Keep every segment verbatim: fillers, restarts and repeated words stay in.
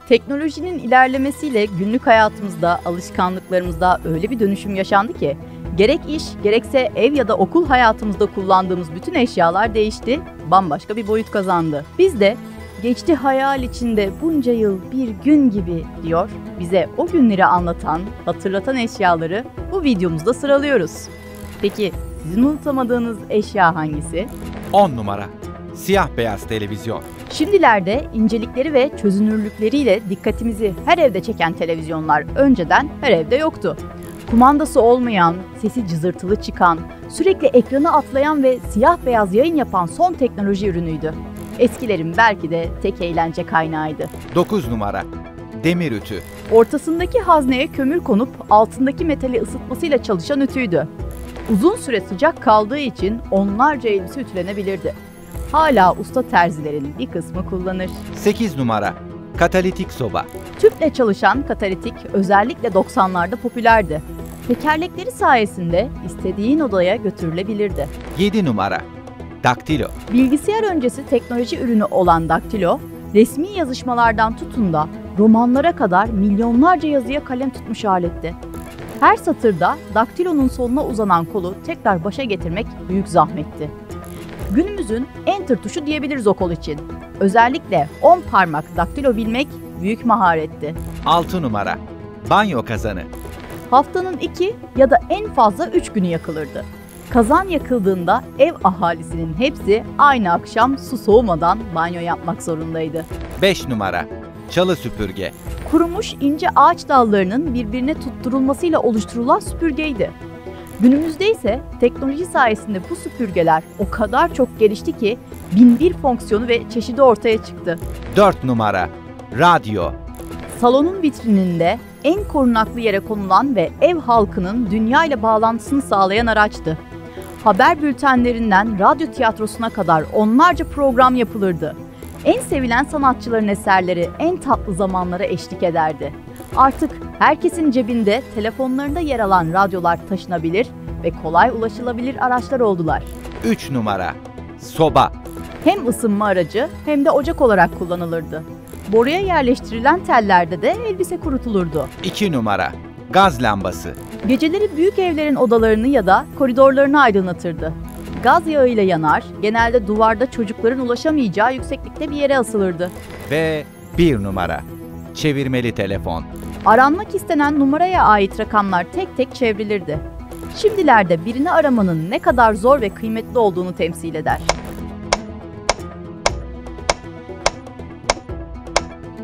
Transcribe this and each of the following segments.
Teknolojinin ilerlemesiyle günlük hayatımızda, alışkanlıklarımızda öyle bir dönüşüm yaşandı ki gerek iş, gerekse ev ya da okul hayatımızda kullandığımız bütün eşyalar değişti, bambaşka bir boyut kazandı. Biz de geçti hayal içinde bunca yıl bir gün gibi diyor, bize o günleri anlatan, hatırlatan eşyaları bu videomuzda sıralıyoruz. Peki sizin unutamadığınız eşya hangisi? on numara. Siyah beyaz televizyon. Şimdilerde incelikleri ve çözünürlükleriyle dikkatimizi her evde çeken televizyonlar önceden her evde yoktu. Kumandası olmayan, sesi cızırtılı çıkan, sürekli ekranı atlayan ve siyah beyaz yayın yapan son teknoloji ürünüydü. Eskilerin belki de tek eğlence kaynağıydı. dokuz numara. Demir ütü. Ortasındaki hazneye kömür konup altındaki metali ısıtmasıyla çalışan ütüydü. Uzun süre sıcak kaldığı için onlarca elbise ütülenebilirdi. Hala usta terzilerin bir kısmı kullanır. sekiz numara. Katalitik soba. Tüple çalışan katalitik özellikle doksanlarda popülerdi. Tekerlekleri sayesinde istediğin odaya götürülebilirdi. yedi numara. Daktilo. Bilgisayar öncesi teknoloji ürünü olan daktilo, resmi yazışmalardan tutun da romanlara kadar milyonlarca yazıya kalem tutmuş aletti. Her satırda daktilonun soluna uzanan kolu tekrar başa getirmek büyük zahmetti. Günümüzün enter tuşu diyebiliriz o kol için. Özellikle on parmak daktilo bilmek büyük maharetti. altı numara. Banyo kazanı. Haftanın iki ya da en fazla üç günü yakılırdı. Kazan yakıldığında ev ahalisinin hepsi aynı akşam su soğumadan banyo yapmak zorundaydı. beş numara. Çalı süpürge. Kurumuş ince ağaç dallarının birbirine tutturulmasıyla oluşturulan süpürgeydi. Günümüzde ise teknoloji sayesinde bu süpürgeler o kadar çok gelişti ki bin bir fonksiyonu ve çeşidi ortaya çıktı. dört numara. Radyo. Salonun vitrininde en korunaklı yere konulan ve ev halkının dünya ile bağlantısını sağlayan araçtı. Haber bültenlerinden radyo tiyatrosuna kadar onlarca program yapılırdı. En sevilen sanatçıların eserleri en tatlı zamanlara eşlik ederdi. Artık herkesin cebinde telefonlarında yer alan radyolar taşınabilir ve kolay ulaşılabilir araçlar oldular. üç numara. Soba. Hem ısınma aracı hem de ocak olarak kullanılırdı. Boruya yerleştirilen tellerde de elbise kurutulurdu. iki numara. Gaz lambası. Geceleri büyük evlerin odalarını ya da koridorlarını aydınlatırdı. Gaz yağıyla yanar, genelde duvarda çocukların ulaşamayacağı yükseklikte bir yere asılırdı. Ve bir numara. Çevirmeli telefon. Aranmak istenen numaraya ait rakamlar tek tek çevrilirdi. Şimdilerde birini aramanın ne kadar zor ve kıymetli olduğunu temsil eder.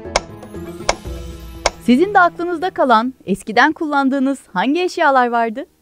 Sizin de aklınızda kalan, eskiden kullandığınız hangi eşyalar vardı?